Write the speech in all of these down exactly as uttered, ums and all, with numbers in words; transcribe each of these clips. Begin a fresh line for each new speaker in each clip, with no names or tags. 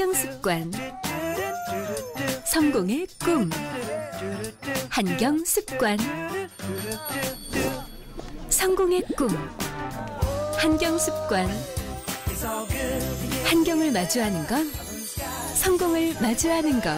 한경습관. 성공의 꿈. 한경습관. 성공의 꿈. 한경습관. 한경을 마주하는 것, 성공을 마주하는 것.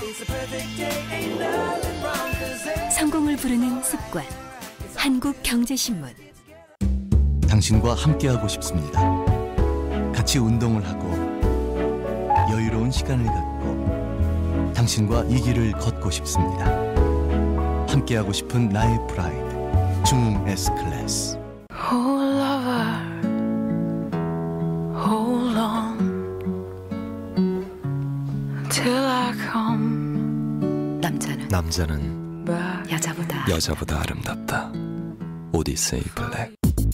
성공을 부르는 습관. 한국경제신문.
당신과 함께하고 싶습니다. 같이 운동을 하고 여유로운 시간을 갖고 당신과 이 길을 걷고 싶습니다. 함께하고 싶은 나의 프라이드. 중흥 S클래스.
Hold lover, hold on till I come.
남자는
남자는
여자보다
여자보다 아름답다. 오디세이 블랙.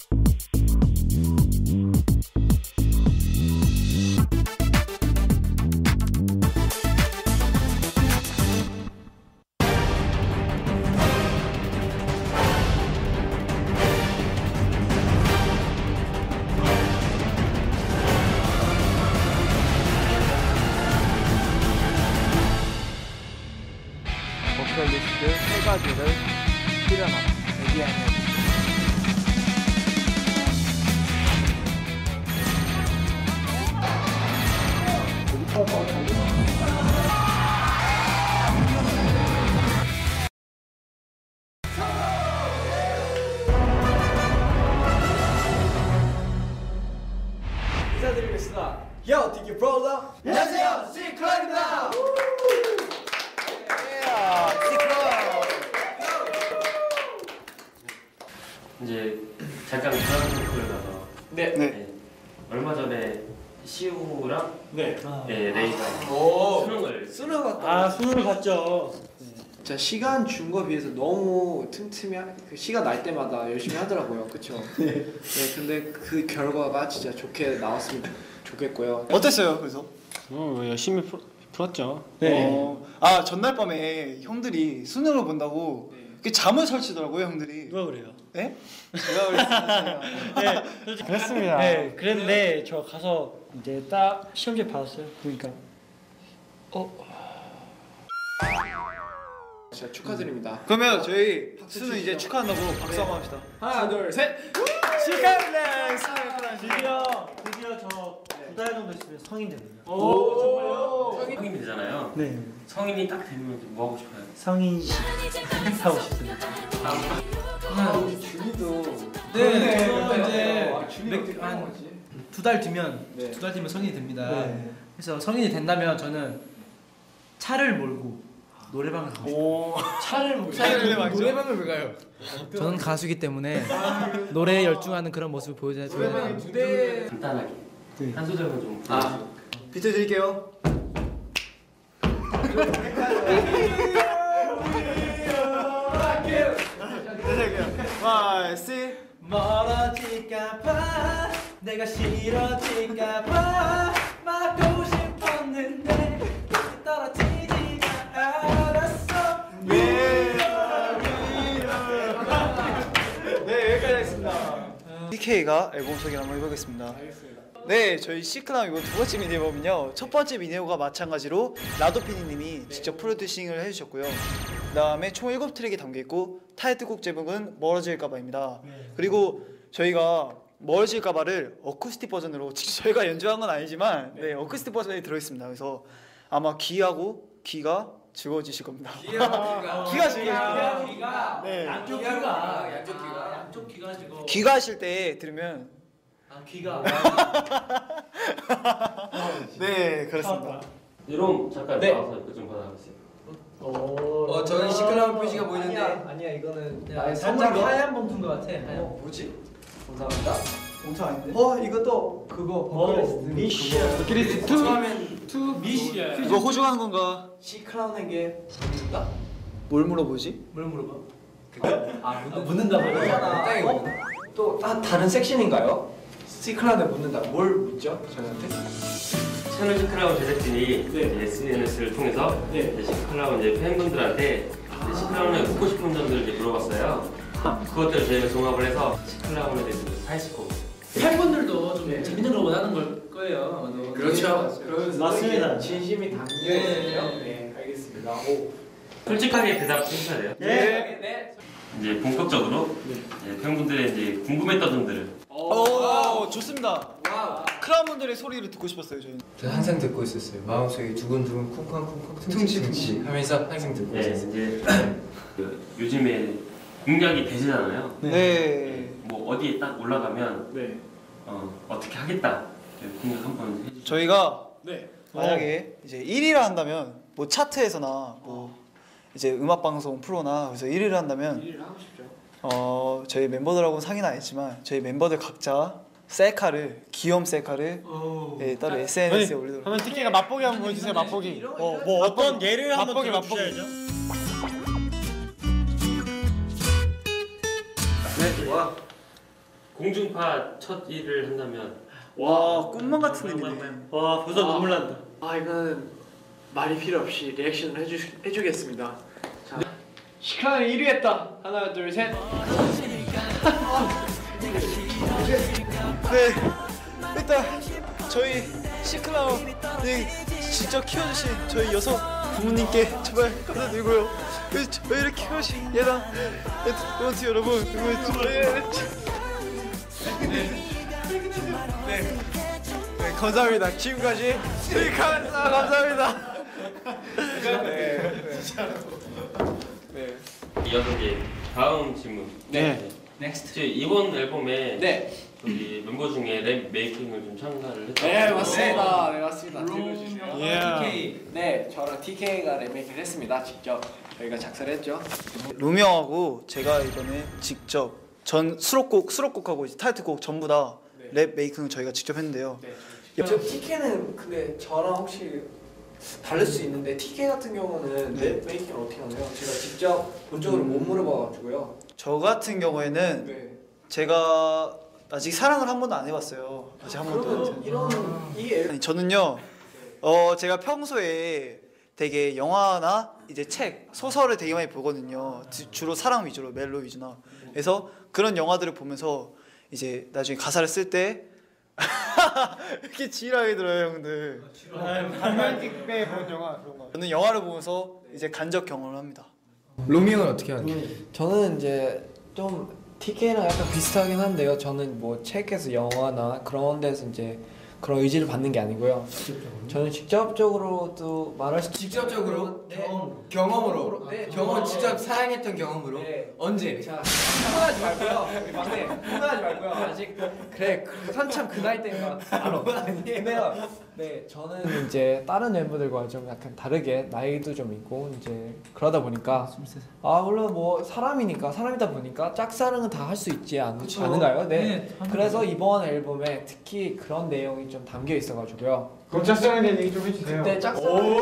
버킷리스트 세 가지를 실현하다. 얘기하는 인사드리겠습니다. Yo, 디키 브로더. 안녕하세요, 시클럽입니다.
이제 잠깐 그런 토크를
네.
네. 네. 얼마 전에 시우랑
네.
네, 레이가
오.
수능을
수능 갔다.
아 수능을 갔죠.
자 시간 준 거 비해서 너무 틈틈이 하- 그 시간 날 때마다 열심히 하더라고요. 그렇죠? 네. 네. 근데 그 결과가 진짜 좋게 나왔으면 좋겠고요.
어땠어요? 그래서?
어 열심히 풀, 풀었죠.
네. 어, 아 전날 밤에 형들이 수능을 본다고 그 잠을 설치더라고요, 형들이.
누가 그래요?
네? 제가 그랬어요.
네, 솔직히
그랬습니다.
네, 그랬는데 저 가서 이제 딱 시험지 받았어요. 그러니까 어
진짜 축하드립니다.
그러면 저희 수능 이제 축하한다고 박수 한번 합시다.
하나, 둘, 셋.
축하드립니다.
드디어 드디어 저 두 달 정도 있으면 성인 됩니다.
오, 정말요?
성인이 되잖아요.
네,
성인이 딱 되면 뭐 하고 싶어요?
성인식 하고 싶습니다.
아, 우리 준이도.
네,
네,
저도
네,
이제
네. 준이가
몇-
어떻게
한
한 거지?
두 달 뒤면
네.
두 달 뒤면 성인이 됩니다.
네.
그래서 성인이 된다면 저는 차를 몰고 노래방을 가고 싶어요.
오.
차를 먹
노래방이죠?
노래방을 왜 가요? 저는 가수이기 때문에 노래에 열중하는 그런 모습을 보여줘야
노래방에
돼요.
무대.
간단하게
네.
한 소절만 좀
아.
불러주세요.
비춰드릴게요. 와, 씨.
멀어질까봐 내가 싫어질까봐 막고 싶었는데 떨어지지가 않았어.
네. 네, 여기까지 하겠습니다. 씨케이가 앨범 소개 한번 해보겠습니다. 네, 저희 시크람 이번 두 번째 미니 앨범은요, 첫 번째 미니 앨범과 마찬가지로 라도피니님이 직접 프로듀싱을 해주셨고요. 그 다음에 총 일곱 트랙이 담겨있고 타이틀곡 제목은 멀어질까봐입니다. 그리고 저희가 멀어질까봐를 어쿠스틱 버전으로 직접 저희가 연주한 건 아니지만 네, 어쿠스틱 버전이 들어있습니다. 그래서 아마 귀하고 귀가 즐거워지실 겁니다.
귀가
귀가 즐거워지실
귀가
네.
양쪽 귀가 양쪽 귀가 양쪽 귀가 지금
귀가 하실 때 들으면
아 귀가
네, 그렇습니다.
이런 잠깐
네.
나와서 이거 좀 받아주세요.
어
저는 시크라운 표시가
보이는데
아니야 이거는
나의 살짝 하얀 봉투인 것 같아. 하얀.
어 뭐지? 감사합니다.
엄청 아닌데?
어 이것도 그거 버킷리스트.
미션.
버킷리스트 투. 처음엔 투
미션.
이거 호주하는 건가?
시크라운에게 묻는다?
뭘 물어보지?
뭘 물어봐? 아 묻는다고
묻는다. 어? 또 아, 다른 섹션인가요? 시크라운에 묻는다. 뭘 묻죠? 저희한테?
채널 시크라운 제작진이
네.
이제 에스엔에스를 통해서
네.
이제 시크라운 이제 팬분들한테 이제 시크라운에 묻고 싶은 점들을 이제 물어봤어요. 그것들을 저희가 종합을 해서 시클라운에 대해서 팔십 곡
팬분들도 좀 재밌는 걸 원하는 걸 거예요. 아마도.
그렇죠.
맞습니다.
진심이 담겨 있어요. 네, 알겠습니다. 오.
솔직하게 대답해 주셔야 돼요.
네. 네.
이제 본격적으로 이제 팬분들의 이제 궁금했던 점들을
오, 좋습니다. 와우. 크라운 분들의 소리를 듣고 싶었어요, 저희는.
저는 항상 듣고 있었어요. 마음속에 두근두근 쿵쾅쿵쾅 퉁치퉁치 하면서 항상 듣고
네,
있었어요.
이제 그 요즘에 공약이 대세잖아요.
네.
뭐 어디에 딱 올라가면
네.
어, 어떻게 하겠다 공약 한번 해주세요.
저희가
네.
만약에 이제 일 위를 한다면 뭐 차트에서나 뭐 이제 음악 방송 프로나 그래서 일 위를 한다면
일을 하고 싶죠.
어 저희 멤버들하고는 상의는 안 했지만 저희 멤버들 각자 셀카를 귀염 셀카를 네, 따로 에스엔에스에 올리도록.
그러면 티켓가 맛보기 한번 보여주세요. 맛보기.
어, 뭐 어떤
예를 한번
맛보기,
들어주셔야죠.
네, 와 공중파 첫 일을 한다면
와 꿈만 같은 일이네.
와 벌써 눈물 난다.
아 이거는 말이 필요 없이 리액션을 해주 해주겠습니다. 자, 시크라는 일 위 했다. 하나 둘 셋.
네, 일단 저희 시크라운이 직접 키워주신 저희 여섯 부모님께 정말 감사드리고요. 저희를 키워주신 예랑 멘트 여러분, 네, 네, 네, 감사합니다. 지금까지 스리카입니다. 감사합니다. 네, 네.
이어서 이제 다음 질문.
네.
넥스트. 이번 앨범에
네.
저기 멤버 중에 랩 메이킹을 좀 참가를 했죠.
네 맞습니다. 네 맞습니다.
들려주세요.
티케이. 네 저랑 티케이가 랩메이킹을 했습니다. 직접 저희가 작사를 했죠.
루명하고 제가 이번에 직접 전 수록곡 수록곡하고 이제 타이틀곡 전부 다 랩 메이킹을 저희가 직접 했는데요.
네. 저 티케이는 근데 저랑 혹시 다를 수 있는데 티케이 같은 경우는 랩 메이킹을 어떻게 하나요? 제가 직접 본적으로 못 물어봐가지고요.
저 같은 경우에는
네.
제가 아직 사랑을 한 번도 안 해봤어요. 아직 한 번도.
그러면 이런 이 앨범
아니, 저는요. 어 제가 평소에 되게 영화나 이제 책, 소설을 되게 많이 보거든요. 주로 사랑 위주로, 멜로 위주나. 그래서 그런 영화들을 보면서 이제 나중에 가사를 쓸 때 이렇게 지랄하게 들어요, 형들.
로맨틱배 본 영화 그런 거.
저는 영화를 보면서 이제 간접 경험을 합니다.
로밍은 어떻게 하나요?
저는 이제 좀 티케이랑 약간 비슷하긴 한데요. 저는 뭐 책에서 영화나 그런 데서 이제 그런 의지를 받는 게 아니고요. 저는 직접적으로도 말할 수
직접적으로
네.
경험 경험으로
네.
경험 직접 사랑했던 경험으로
네.
언제?
자, 흥분하지 말고요. 우리 막내 흥분하지 말고요. 아직 그래 그, 한참 그 나이 때가 바로 아니에요. 네, 저는 이제 다른 멤버들과 좀 약간 다르게 나이도 좀 있고 이제 그러다 보니까 아 물론 뭐 사람이니까 사람이다 보니까 짝사랑은 다 할 수 있지 않, 않은가요? 네.
네,
그래서 이번 앨범에 특히 그런 내용이 좀 담겨 있어가지고요.
그럼 짝사랑에 대한 얘기 좀 해주세요.
그때 짝사랑.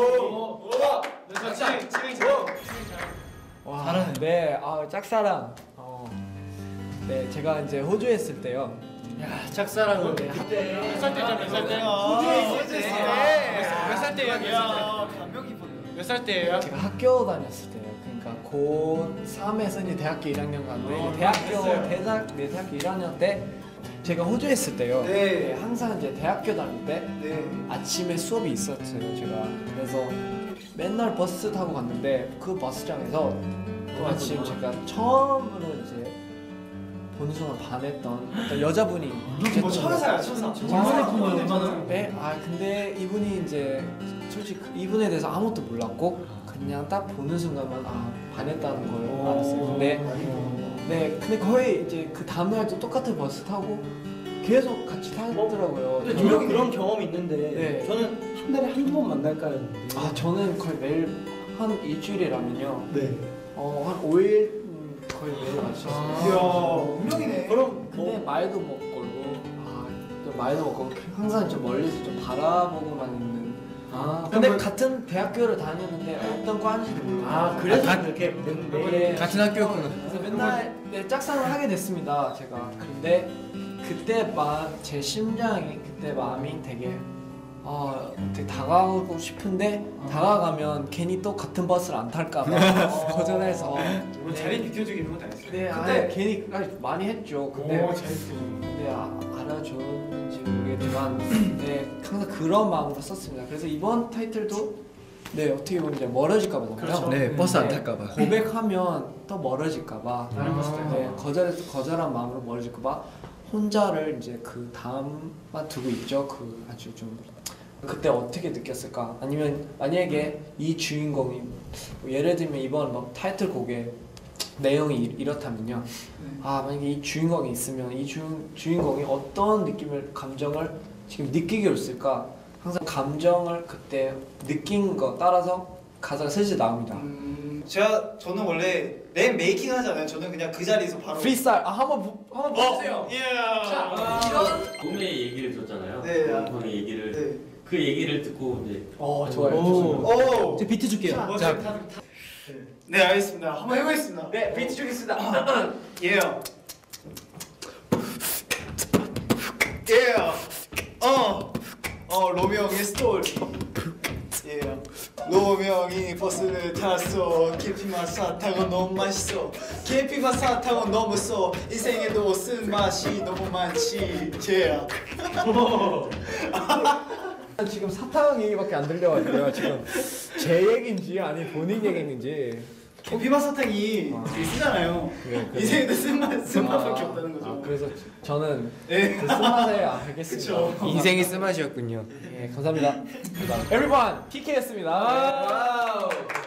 와,
잘하네.
네, 아 짝사랑. 어, 네, 제가 이제 호주에 있을 때요.
야 짝사랑을
네, 그때
몇 살 때죠? 몇 살 때?
호주에 있을 때.
몇 살 때예요? 몇 살 때예요?
제가 학교 다녔을 때요. 그러니까 고삼에서 이제 대학교 일 학년 갔는데 대학교 대학 네 대학교 일 학년 때 제가 호주에 있을 때요.
네.
네, 항상 이제 대학교 다닐 때
네.
아침에 수업이 있었어요. 제가 그래서 맨날 버스 타고 갔는데 그 버스장에서 그 아침 제가 처음으로 이제 보는 순간 반했던 어떤 여자분이
뭐 천사야, 천사.
네, 아 근데 이분이 이제 솔직히 그 이분에 대해서 아무것도 몰랐고 그냥 딱 보는 순간만 아 반했다는 걸 알았어요. 근데 네, 근데 거의 이제 그 다음 날도 똑같은 버스 타고 계속 같이 타더라고요.
근데 저도 그런 경험이 있는데
네.
저는 한 달에 한두 번 만날까 했는데.
아 저는 거의 매일 한 일주일이라면요.
네.
어한 오 일 거의 매일 마셨어요.
이야, 운명이네.
그럼
근데 말도 못 걸고 아또 말도 못 걸고 항상 좀 멀리서 좀 바라보고만 있는. 아 근데
뭐-
같은 대학교를 다녔는데 어떤 과인지도 모르고.
아 그래서 그렇게 됐는데.
네.
같은 학교였구나.
그래서 맨날 네, 짝사랑을 하게 됐습니다. 제가 근데 그때 막 제 심장이 그때 마음이 되게
아, 되게 다가가고 싶은데 다가가면 괜히 또 같은 버스를 안 탈까봐 거절해서.
뭐 자리 비켜주기 이런 것도 안 했어요.
네, 아예 괜히 아니, 많이 했죠. 근데
오, 잘 비켜주기.
근데 아, 알아줬는지 모르겠지만 네, 항상 그런 마음으로 썼습니다. 그래서 이번 타이틀도 네 어떻게 보면 이제 멀어질까봐
그렇죠. 네, 버스 안 탈까봐.
고백하면 또 멀어질까봐.
다른 버스 탈까봐.
네, 거절해서 거절한 마음으로 멀어질까봐 혼자를 이제 그 다음만 두고 있죠. 그 아주 좀 그때 어떻게 느꼈을까? 아니면 만약에 이 주인공이 뭐 예를 들면 이번 뭐 타이틀곡의 내용이 이- 이렇다면요. 아 만약에 이 주인공이 있으면 이 주, 주인공이 어떤 느낌을 감정을 지금 느끼게 했을까? 항상 감정을 그때 느낀 거 따라서 가사가 슬슬 나옵니다.
음, 제가 저는 원래 랩 메이킹 하잖아요. 저는 그냥 그 자리에서 바로
프리스타일 아 한번 보- 한번 보세요.
예.
자, 이런 봄의 얘기를 줬잖아요.
네.
봄의 얘기를
네.
그 얘기를 듣고 이제
어 좋아요.
오.
제 비트 줄게요.
자,
자,
네 알겠습니다. 한번 해보겠습니다.
네 비트 주겠습니다.
예. 예. 어. 어 로미오 형의 스토리. 예. 로미오 형이 버스를 탔어. 계피맛 사탕은 너무 맛있어. 계피맛 사탕은 너무 써. 인생에도 쓴 맛이 너무 많지. 예.
지금 사탕 얘기밖에 안 들려가지고요. 지금 제 얘기인지 아니 본인 얘기인지.
계피맛 사탕이 되게 쓰잖아요. 인생에도 쓴 맛, 쓴 맛밖에 없다는 거죠.
아, 그래서 저는
네.
그 쓴맛에 알겠습니다.
그쵸.
인생이 쓴맛이었군요.
예, 감사합니다. Everyone, 피케이였습니다.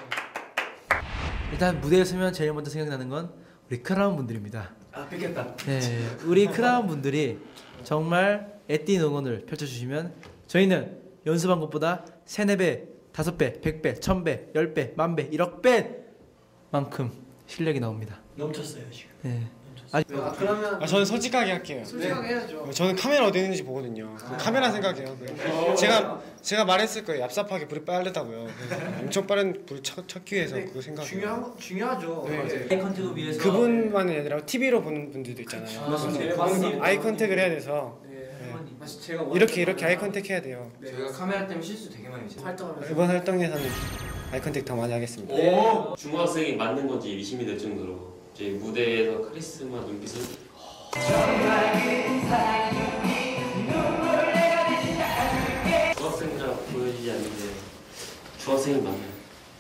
일단 무대에 서면 제일 먼저 생각나는 건 우리 크라운 분들입니다.
아 뺏겼다.
네, 우리 크라운 분들이 정말 애띤 응원을 펼쳐주시면 저희는 연습한 것보다 세네 배, 다섯 배, 백 배, 천 배, 열 배, 만 배, 일억 배만큼 실력이 나옵니다.
넘쳤어요 지금.
네.
아, 그러면
아, 저는 솔직하게 할게요.
솔직하게 해야죠.
어, 저는 카메라 어디 있는지 보거든요. 그 카메라 생각해요. 그 제가 제가 말했을 거예요. 얍삽하게 불이 빠르다고요. 그래서 엄청 빠른 불 찾, 찾기 위해서 그거 생각해요.
중요한 거- 중요하죠.
네.
맞아요.
아이 컨택을 위해서
그분만이 아니라 티비로 보는 분들도 있잖아요.
아,
그래서
네,
그분
맞습니다.
아이 컨택을 해야 돼서
네.
네.
사실 제가
이렇게 이렇게 아이 컨택 해야 돼요.
저희가 카메라 때문에 실수 되게 많이 했어요.
활동하면서
이번 활동에서는 아이 컨택 더 많이 하겠습니다.
오! 중학생이 맞는 건지 의심이 될 정도로 이제 무대에서 카리스마 눈빛을 중학생이라 보여지지 않는데 중학생이 맞나요?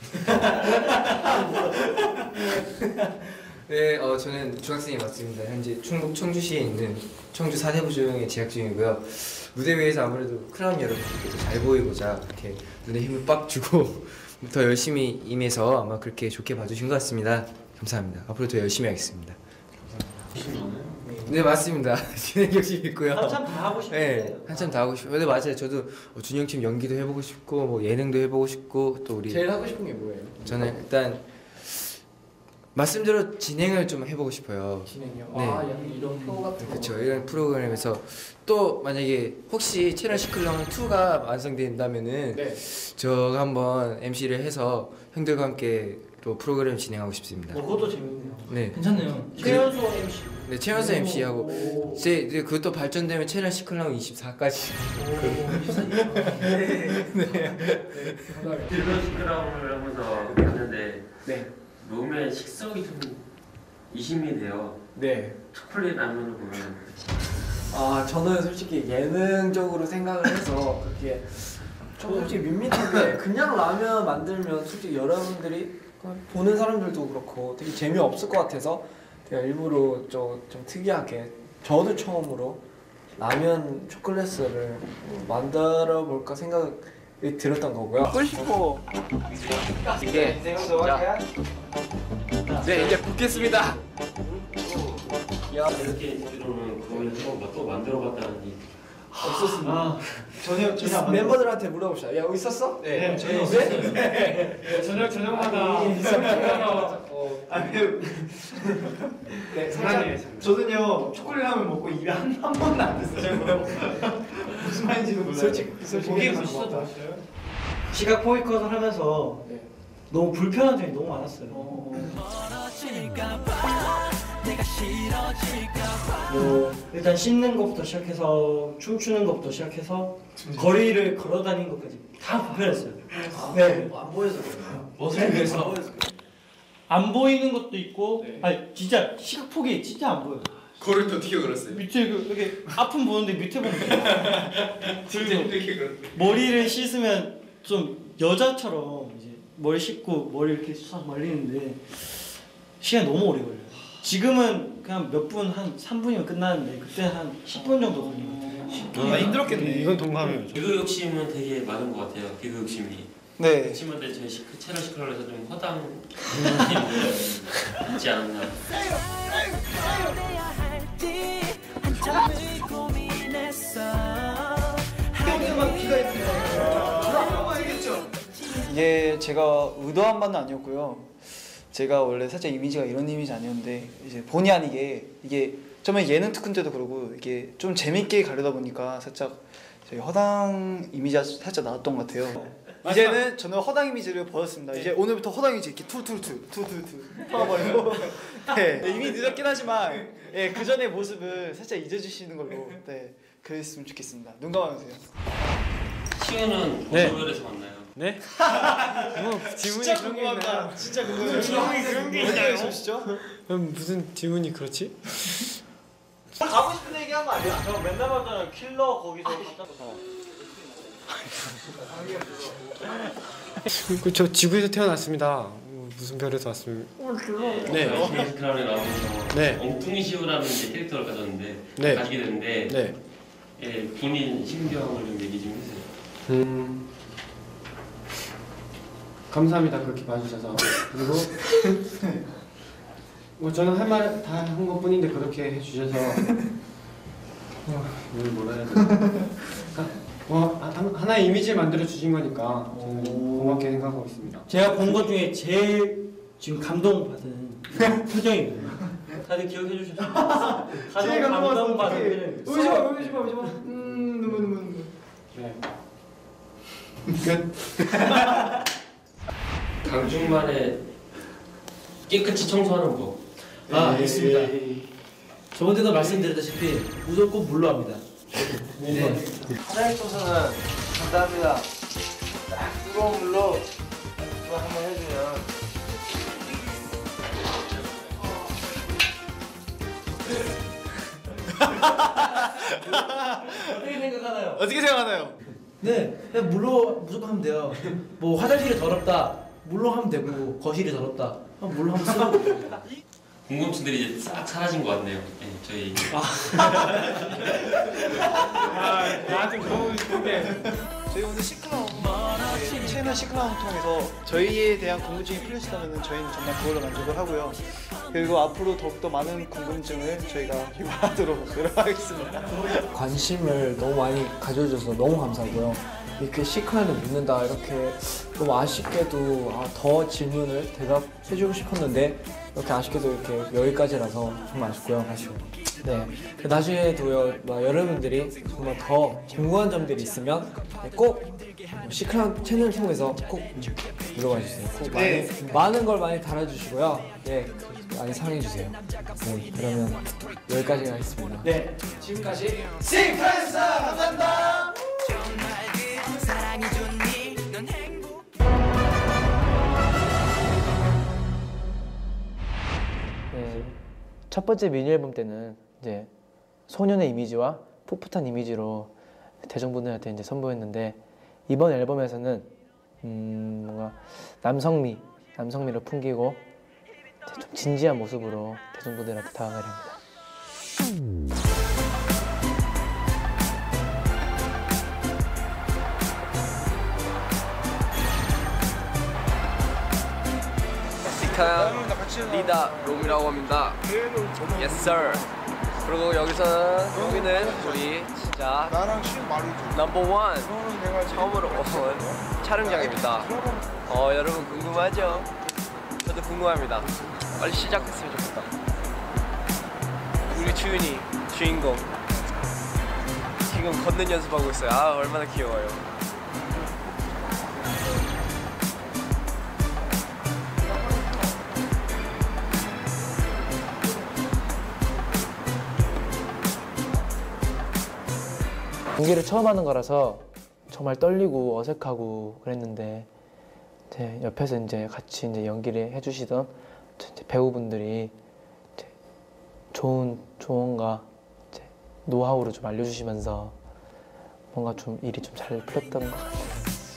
네, 어, 저는 중학생이 맞습니다. 현재 충북 청주시에 있는 청주 사대부중에 재학 중이고요. 무대 위에서 아무래도 크라운 여러분들께도 잘 보이고자 이렇게 눈에 힘을 빡 주고 더 열심히 임해서 아마 그렇게 좋게 봐주신 것 같습니다. 감사합니다. 앞으로 더 열심히 하겠습니다. 네, 맞습니다. 진행 열심히 있고요.
한참 다 하고 싶은데.
네, 한참 다 하고 싶어요. 네, 맞아요. 저도 어, 준영팀 연기도 해보고 싶고 뭐 예능도 해보고 싶고 또 우리
제일 하고 싶은 게 뭐예요?
저는 일단 말씀대로 진행을 좀 해보고 싶어요.
진행이요?
네.
아 약간 이런 프로 같은 거.
그렇죠. 이런 프로그램에서 또 만약에 혹시 채널 시클럽 이가 완성된다면은
네.
제가 한번 엠시를 해서 형들과 함께 또 프로그램 진행하고 싶습니다.
어, 그것도 재밌네요.
네.
괜찮네요.
최연소 엠씨.
네, 최연소 엠시하고
오.
이제 이제 그것도 발전되면 채널 시클럽 이십사까지.
딜러 시크라운을 하면서 봤는데
네.
몸에 식성이 좀 이심이 돼요.
네.
초콜릿 라면을 보면
아 저는 솔직히 예능적으로 생각을 해서 그렇게 좀 솔직히 밋밋한데 그냥 라면 만들면 솔직히 여러분들이 보는 사람들도 그렇고 되게 재미없을 것 같아서 제가 일부러 좀, 좀 특이하게 저도 처음으로 라면 초콜릿을 만들어 볼까 생각이 들었던 거고요.
먹고 싶어.
이게 자,
네, 이제 붓겠습니다.
이렇게 듣기로는 그걸 또, 또 만들어봤다는 이
없었습니다.
아,
전혀 전혀 안
멤버들한테 물어봅시다. 야, 있었어?
네, 저녁
네?
저녁 저녁마다
아, 그, 네, 살짝 저는요 초콜릿 라면 먹고 입에 한, 한 번도 안 됐어요. 무슨 말인지도 몰라요.
솔직히 솔직히
고기
해서
맛있어
먹어봐.
보였어요? 시각 포이컷을 하면서
네.
너무 불편한 점이 너무 많았어요.
어.
뭐 일단 씻는 것부터 시작해서 춤추는 것부터 시작해서 거리를 걸어다니는 것까지 다 불편했어요. 네.
안 보여서 그래요.
무엇을 위해서? 안 보이는 것도 있고, 아니 진짜 시각폭이 진짜 안 보여요.
걸을 때 어떻게 걸었어요?
밑에 그 이렇게 앞은 보는데 밑에 보는 거예요.
진짜 어떻게 걸었어요?
머리를 씻으면 좀 여자처럼 이제 머리 씻고 머리 이렇게 싹 말리는데 시간이 너무 오래 걸려요. 지금은 그냥 몇 분, 한 삼 분이면 끝나는데 그때 한 십 분 정도 걸리거든요.
아, 힘들었겠네. 이건 동감해요.
개그 욕심은 되게 많은 것 같아요. 개그 욕심이.
네.
친구들 저희 시크, 채널 시크롤에서 좀 허당 있지 않았나.
이게 제가 의도한 바는 아니었고요. 제가 원래 살짝 이미지가 이런 이미지 아니었는데 이제 본의 아니게 이게 처음에 예능 특훈 때도 그러고 이게 좀 재밌게 가려다 보니까 살짝 저희 허당 이미지가 살짝 나왔던 것 같아요. 이제는 저는 허당 이미지를 버렸습니다. 이제 오늘부터 허당 이미지 이렇게 툴툴툴 툴툴툴 털어버리고 네, 이미 늦었긴 하지만 예, 그 전의 모습을 살짝 잊어주시는 걸로 네, 그랬으면 좋겠습니다. 눈 감아주세요.
시우는
네.
보조별에서 만나요.
네? 뭐 질문이
진짜
그런 게
궁금합니다.
있나요?
진짜 궁금해요.
질문이 그런 게
어떻게
있나요?
해주시죠?
그럼 무슨 질문이 그렇지?
가고 싶은 얘기 한 거 아니야?
저 맨날 봤잖아요. 킬러 거기서 갔다
저 지구에서 태어났습니다. 무슨 별에서 왔습니까? 네.
케이스 크라운에 나오면서
네.
엉뚱이 시우라는 이제 캐릭터를 가졌는데
네.
가지게 됐는데
네.
예, 본인 심경을 좀 얘기 좀 해주세요.
음. 감사합니다. 그렇게 봐주셔서. 그리고 뭐 저는 할 말 다 한 것뿐인데 그렇게 해주셔서 어, 뭘 뭐라 해야 되나? 뭐 하- 하나의 이미지를 만들어 주신 거니까 저는 고맙게 생각하고 있습니다.
제가 본 것 중에 제일 지금 감동받은 표정이거든요. 다들 기억해 주셨어요?
제일
가장
감동받은
감동받은
울지 마, 울지 마, 울지 마. 음, 눈물, 눈물, 눈물.
네. 끝.
강중만의 깨끗이 청소하는 법.
아, 있습니다. 저번 때도 말씀드렸다시피 무조건 물로 합니다. 네.
화장실 청소는 간단합니다. 딱 뜨거운 물로 이거 한번 해주면
어떻게 생각하나요?
어떻게 생각하나요?
네, 그냥 물로 무조건 하면 돼요. 뭐 화장실이 더럽다, 물로 하면 되고 거실이 더럽다, 그럼 물로 하면 쓰면 됩니다.
궁금증들이 이제 싹 사라진 것 같네요. 네, 저희.
나한테 물어보고 싶은데
저희 오늘 시크라운 네, 채널 시크라운을 통해서 저희에 대한 궁금증이 풀리시다면 저희는 정말 그걸로 만족을 하고요. 그리고 앞으로 더욱더 많은 궁금증을 저희가 유발하도록 노력하겠습니다.
관심을 너무 많이 가져줘서 너무 감사하고요. 이렇게 시크한을 묻는다 이렇게 너무 아쉽게도 아, 더 질문을 대답해주고 싶었는데 이렇게 아쉽게도 이렇게 여기까지라서 정말 아쉽고요. 아쉬워요. 네, 나중에도요 여러분들이 정말 더 궁금한 점들이 있으면 꼭 시크한 채널 통해서 꼭 물어봐 주세요. 꼭 많이,
네.
많은 걸 많이 달아주시고요. 네, 많이 사랑해 주세요. 네, 그러면 여기까지 하겠습니다.
네, 지금까지
시크라이스다. 감사합니다.
네, 첫 번째 미니 앨범 때는 이제 소년의 이미지와 풋풋한 이미지로 대중분들한테 이제 선보였는데 이번 앨범에서는 음, 뭔가 남성미, 남성미를 풍기고 좀 진지한 모습으로 대중분들한테 다가가려 합니다.
시크한 리다 롬이라고 합니다. Yes sir. 그리고 여기서는 여기는 우리 진짜 넘버 원 처음으로 온 촬영장입니다. 어 여러분 궁금하죠? 저도 궁금합니다. 빨리 시작했으면 좋겠다. 우리 주윤이 주인공 지금 걷는 연습하고 있어요. 아 얼마나 귀여워요.
연기를 처음 하는 거라서 정말 떨리고 어색하고 그랬는데 이제 옆에서 이제 같이 이제 연기를 해주시던 이제 배우분들이 이제 좋은 조언과 이제 노하우를 좀 알려주시면서 뭔가 좀 일이 좀 잘 풀렸던 것 같아요.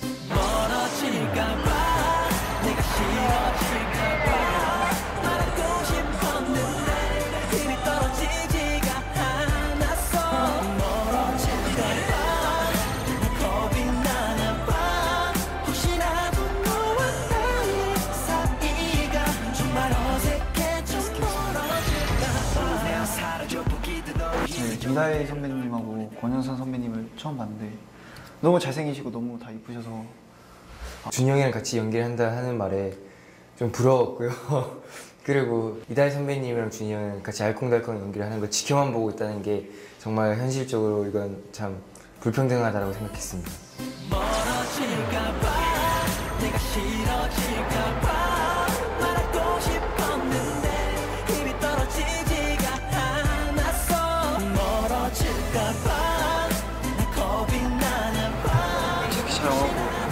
네, 김다혜 선배님하고 권현선 선배님을 처음 봤는데 너무 잘생기시고 너무 다 이쁘셔서
준영이랑 같이 연기를 한다 하는 말에 좀 부러웠고요. 그리고 이다혜 선배님이랑 준이 형이랑 같이 알콩달콩 연기를 하는 걸 지켜만 보고 있다는 게 정말 현실적으로 이건 참 불평등하다고 생각했습니다.
특히 촬영하고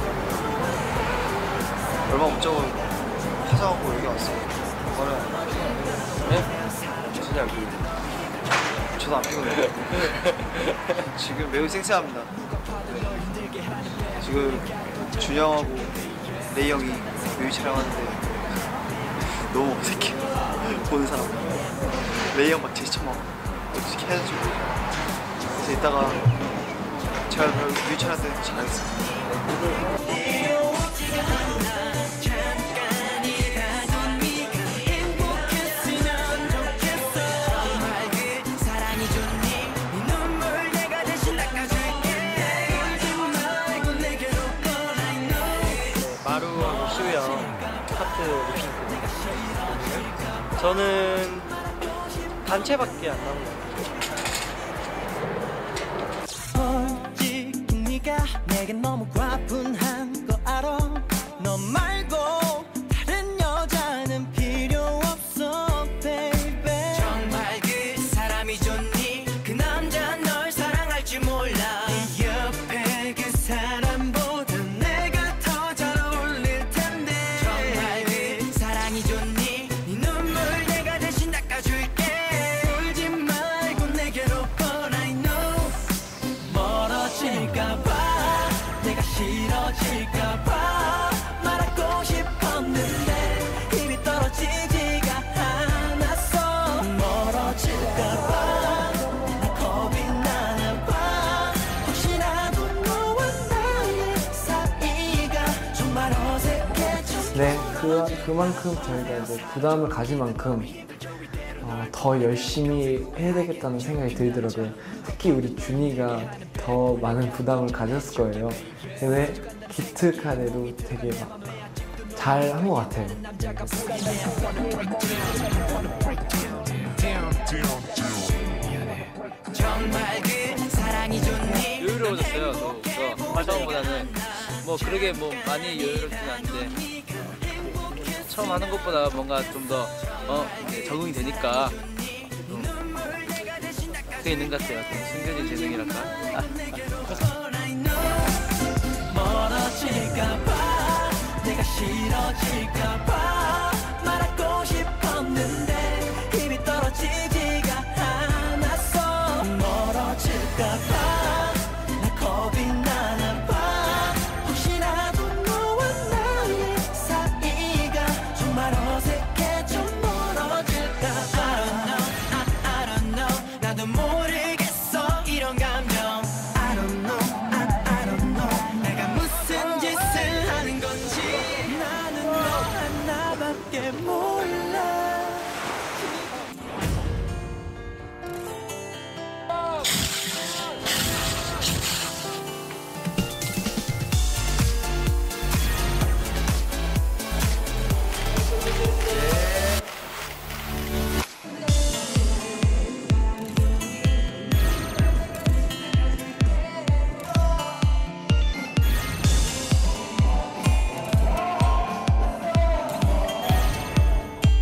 얼마 못 자고 화장하고 여기 왔어요. 저는 네? 진짜 안 피곤해요. 저도 안 피곤해요. 지금 매우 쌩쌩합니다. 지금 준영하고 레이 형이 뮤비 촬영하는데 너무 어색해요. 보는 사람. 레이 형 막 제스처 막 어떻게 해야지. 그래서 이따가 제가 뮤비 촬영할 때 잘하겠습니다.
마루하고 시우 형 파트 리핑크. 저는 단체밖에 안 나온 것 같아요.
솔직히 네가 내겐 너무 과분한 거 알아. 너 말고 다른 여자는 필요 없어, baby. 정말 그 사람이 좋니? 그 남자 널 사랑할 줄 몰라. 네 옆에 그 사람보다 내가 더 잘 어울릴 텐데. 정말 그 사랑이 좋니? 네 눈물 내가 대신 닦아줄게. 울지 말고 내게로 but I know. 멀어질까봐 내가 싫어질까봐 말하고 싶었는데 힘이 떨어지지가 않았어. 멀어질까봐 나 겁이 나나봐. 혹시라도 너와 나의 사이가 정말 어색해져.
네, 그, 그만큼 저희가 이제 부담을 가질 만큼 어, 더 열심히 해야 되겠다는 생각이 들더라고요. 특히 우리 준이가 더 많은 부담을 가졌을 거예요. 근데 기특하게도 되게 막 잘 한 것 같아요.
정말 그 사랑이 좋니?
여유로워졌어요. 또, 저 처음보다는 뭐 그러게 뭐 많이 여유롭지는 않은데 처음 하는 것보다 뭔가 좀 더 어, 적응이 되니까 좀 그게 있는 것 같아요. 좀 숨겨진 재능이랄까.
멀어질까봐 내가 싫어질까봐 말하고 싶었는데 힘이 떨어지지가 않았어. 멀어질까봐 나 겁이 나나봐. 혹시라도 너와 나의 사이가 정말 어색해 좀 멀어질까봐. I don't know, I, I don't know. 나도 모르겠어 이런 감정. I don't know, I, I don't know. 내가 무슨 짓을 하는 건지 나는 너 하나밖에 몰라.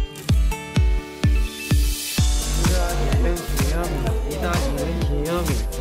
이다희는 기념이